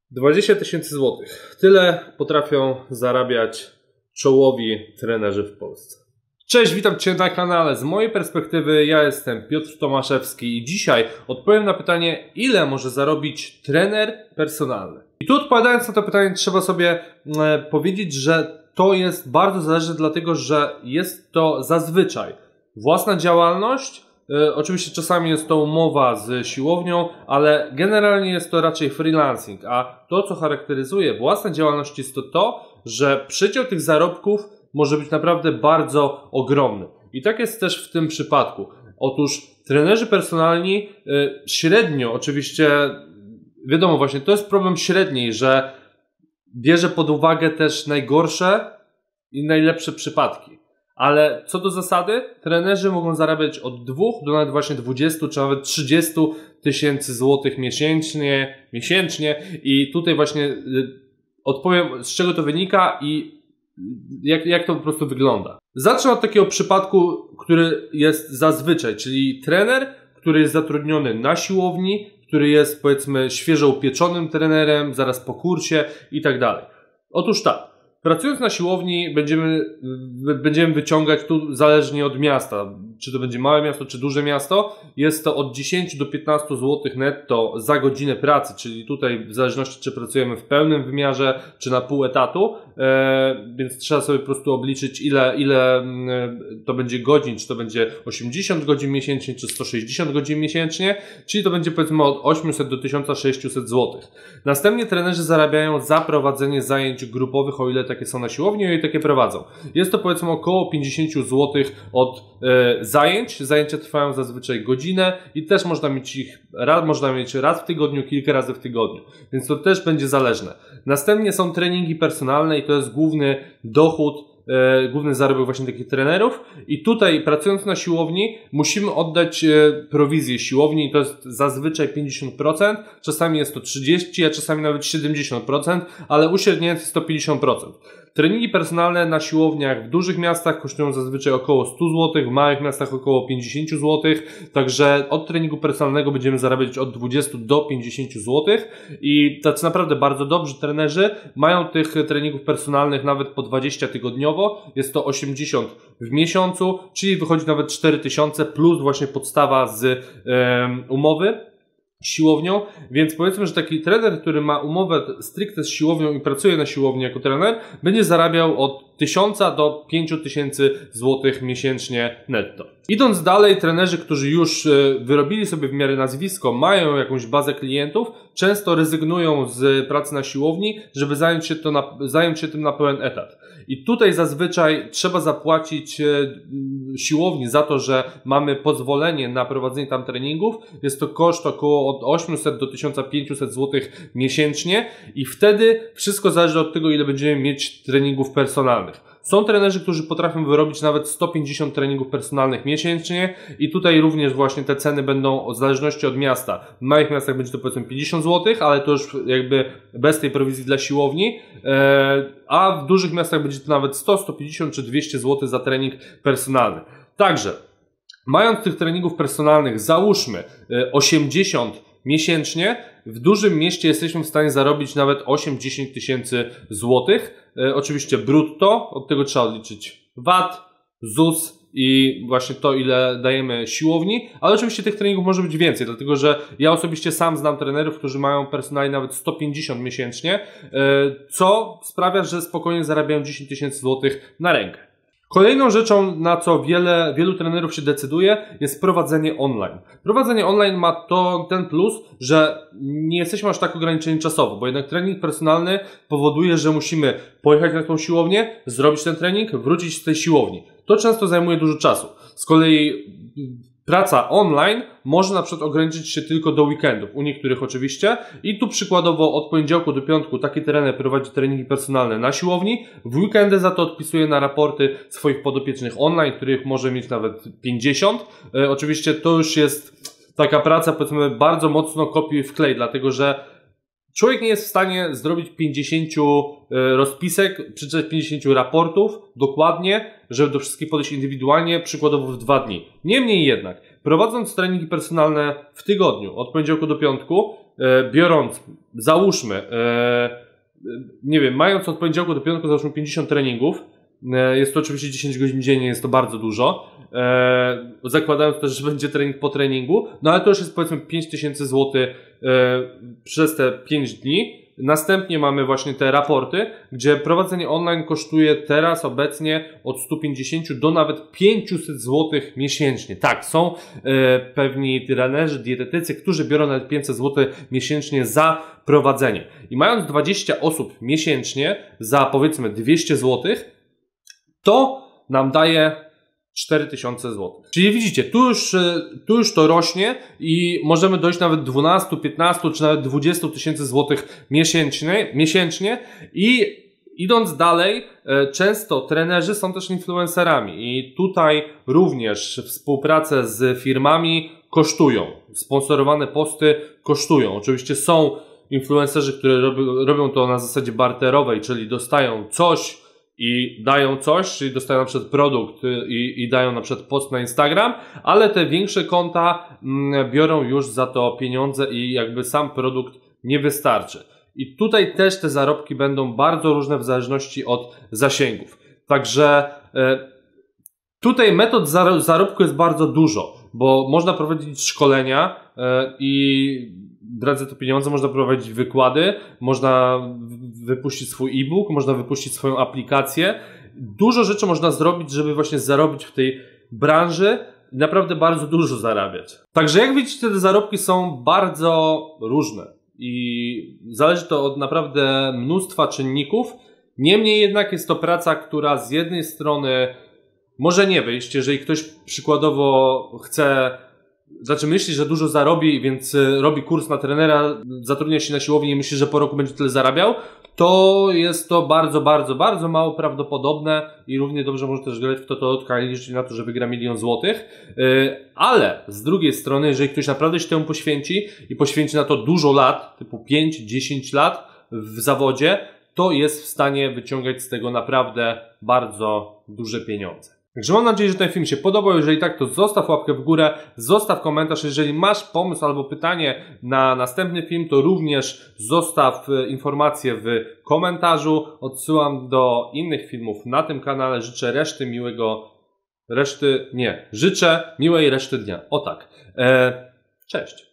20 tysięcy złotych. Tyle potrafią zarabiać czołowi trenerzy w Polsce. Cześć, witam Cię na kanale. Z mojej perspektywy ja jestem Piotr Tomaszewski i dzisiaj odpowiem na pytanie, ile może zarobić trener personalny. I tu odpowiadając na to pytanie trzeba sobie powiedzieć, że to jest bardzo zależne, dlatego że jest to zazwyczaj własna działalność. Oczywiście czasami jest to umowa z siłownią, ale generalnie jest to raczej freelancing, a to, co charakteryzuje własną działalność, jest to, że przedział tych zarobków może być naprawdę bardzo ogromny. I tak jest też w tym przypadku. Otóż trenerzy personalni średnio, oczywiście wiadomo właśnie, to jest problem średniej, że bierze pod uwagę też najgorsze i najlepsze przypadki. Ale co do zasady, trenerzy mogą zarabiać od 2 do nawet właśnie 20 czy nawet 30 tysięcy złotych miesięcznie i tutaj właśnie odpowiem, z czego to wynika i jak to po prostu wygląda. Zacznę od takiego przypadku, który jest zazwyczaj, czyli trener, który jest zatrudniony na siłowni, który jest powiedzmy świeżo upieczonym trenerem, zaraz po kursie i tak dalej. Otóż tak. Pracując na siłowni będziemy wyciągać tu zależnie od miasta, czy to będzie małe miasto, czy duże miasto, jest to od 10 do 15 zł netto za godzinę pracy, czyli tutaj w zależności czy pracujemy w pełnym wymiarze, czy na pół etatu, więc trzeba sobie po prostu obliczyć ile to będzie godzin, czy to będzie 80 godzin miesięcznie, czy 160 godzin miesięcznie, czyli to będzie powiedzmy od 800 do 1600 zł. Następnie trenerzy zarabiają za prowadzenie zajęć grupowych, o ile takie są na siłowni, i takie prowadzą. Jest to powiedzmy około 50 zł od zajęć. Zajęcia trwają zazwyczaj godzinę i też można mieć raz w tygodniu, kilka razy w tygodniu. Więc to też będzie zależne. Następnie są treningi personalne i to jest główny dochód, główny zarobek właśnie takich trenerów i tutaj pracując na siłowni musimy oddać prowizję siłowni i to jest zazwyczaj 50%, czasami jest to 30%, a czasami nawet 70%, ale uśredniając jest to 50%. Treningi personalne na siłowniach w dużych miastach kosztują zazwyczaj około 100 zł, w małych miastach około 50 zł, także od treningu personalnego będziemy zarabiać od 20 do 50 zł i tacy naprawdę bardzo dobrzy trenerzy mają tych treningów personalnych nawet po 20 tygodniowo, jest to 80 w miesiącu, czyli wychodzi nawet 4000 plus właśnie podstawa z umowy siłownią, więc powiedzmy, że taki trener, który ma umowę stricte z siłownią i pracuje na siłowni jako trener, będzie zarabiał od 1000 do 5000 złotych miesięcznie netto. Idąc dalej, trenerzy, którzy już wyrobili sobie w miarę nazwisko, mają jakąś bazę klientów, często rezygnują z pracy na siłowni, żeby zająć się tym na pełen etat. I tutaj zazwyczaj trzeba zapłacić siłowni za to, że mamy pozwolenie na prowadzenie tam treningów. Jest to koszt około od 800 do 1500 zł miesięcznie i wtedy wszystko zależy od tego, ile będziemy mieć treningów personalnych. Są trenerzy, którzy potrafią wyrobić nawet 150 treningów personalnych miesięcznie i tutaj również właśnie te ceny będą w zależności od miasta. W małych miastach będzie to powiedzmy 50 zł, ale to już jakby bez tej prowizji dla siłowni, a w dużych miastach będzie to nawet 100, 150 czy 200 zł za trening personalny. Także mając tych treningów personalnych załóżmy 80 miesięcznie, w dużym mieście jesteśmy w stanie zarobić nawet 8-10 tysięcy złotych. Oczywiście brutto, od tego trzeba odliczyć VAT, ZUS i właśnie to, ile dajemy siłowni, ale oczywiście tych treningów może być więcej, dlatego że ja osobiście sam znam trenerów, którzy mają personalnie nawet 150 miesięcznie, co sprawia, że spokojnie zarabiają 10 tysięcy złotych na rękę. Kolejną rzeczą, na co wielu trenerów się decyduje, jest prowadzenie online. Prowadzenie online ma ten plus, że nie jesteśmy aż tak ograniczeni czasowo, bo jednak trening personalny powoduje, że musimy pojechać na tą siłownię, zrobić ten trening, wrócić z tej siłowni. To często zajmuje dużo czasu. Z kolei praca online może na przykład ograniczyć się tylko do weekendów, u niektórych oczywiście i tu przykładowo od poniedziałku do piątku taki trener prowadzi treningi personalne na siłowni, w weekendy za to odpisuje na raporty swoich podopiecznych online, których może mieć nawet 50. Oczywiście to już jest taka praca powiedzmy bardzo mocno kopiuj w klej, dlatego że człowiek nie jest w stanie zrobić 50 rozpisek, przeczytać 50 raportów dokładnie, żeby do wszystkich podejść indywidualnie, przykładowo w 2 dni. Niemniej jednak, prowadząc treningi personalne w tygodniu, od poniedziałku do piątku, biorąc, załóżmy, nie wiem, mając od poniedziałku do piątku załóżmy 50 treningów, jest to oczywiście 10 godzin dziennie, jest to bardzo dużo, zakładając też, że będzie trening po treningu, no ale to już jest powiedzmy 5000 zł przez te 5 dni. Następnie mamy właśnie te raporty, gdzie prowadzenie online kosztuje teraz obecnie od 150 do nawet 500 zł miesięcznie. Tak, są pewni trenerzy, dietetycy, którzy biorą nawet 500 zł miesięcznie za prowadzenie. I mając 20 osób miesięcznie za powiedzmy 200 zł, to nam daje 4000 zł. Czyli widzicie, tu już to rośnie i możemy dojść nawet 12, 15 czy nawet 20 tysięcy złotych miesięcznie i idąc dalej, często trenerzy są też influencerami i tutaj również współpracę z firmami kosztują. Sponsorowane posty kosztują. Oczywiście są influencerzy, które robią to na zasadzie barterowej, czyli dostają coś i dają coś, czyli dostają na przykład produkt i dają na przykład post na Instagram, ale te większe konta biorą już za to pieniądze i jakby sam produkt nie wystarczy. I tutaj też te zarobki będą bardzo różne w zależności od zasięgów. Także tutaj metod zarobku jest bardzo dużo, bo można prowadzić szkolenia i drodze to pieniądze, można prowadzić wykłady, można wypuścić swój e-book, można wypuścić swoją aplikację. Dużo rzeczy można zrobić, żeby właśnie zarobić w tej branży i naprawdę bardzo dużo zarabiać. Także jak widzicie, te zarobki są bardzo różne i zależy to od naprawdę mnóstwa czynników. Niemniej jednak jest to praca, która z jednej strony może nie wyjść, jeżeli ktoś przykładowo myśli, że dużo zarobi, więc robi kurs na trenera, zatrudnia się na siłowni i myśli, że po roku będzie tyle zarabiał, to jest to bardzo, bardzo, bardzo mało prawdopodobne i równie dobrze może też grać w totolotka i liczyć na to, że wygra 1 000 000 złotych. Ale z drugiej strony, jeżeli ktoś naprawdę się temu poświęci i poświęci na to dużo lat, typu 5-10 lat w zawodzie, to jest w stanie wyciągać z tego naprawdę bardzo duże pieniądze. Także mam nadzieję, że ten film się podobał. Jeżeli tak, to zostaw łapkę w górę, zostaw komentarz. Jeżeli masz pomysł albo pytanie na następny film, to również zostaw informację w komentarzu. Odsyłam do innych filmów na tym kanale. Życzę życzę miłej reszty dnia. O tak. Cześć.